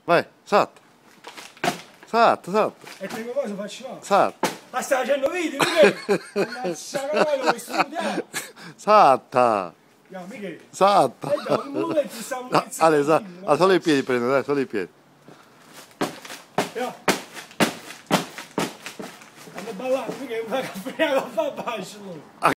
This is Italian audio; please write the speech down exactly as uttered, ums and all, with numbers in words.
Vai, salta. Salta, salta. E prima cosa faccio no. Salta. Ma stai facendo video, Michele? Ammazza cavallo, vuoi studiare? Salta. No, Michele. Salta. E da un momento stiamo No, Ale, sa, ah, solo i piedi prendo, dai, solo i piedi. No. Hanno ballato, Michele, una caffè, non fa bacio.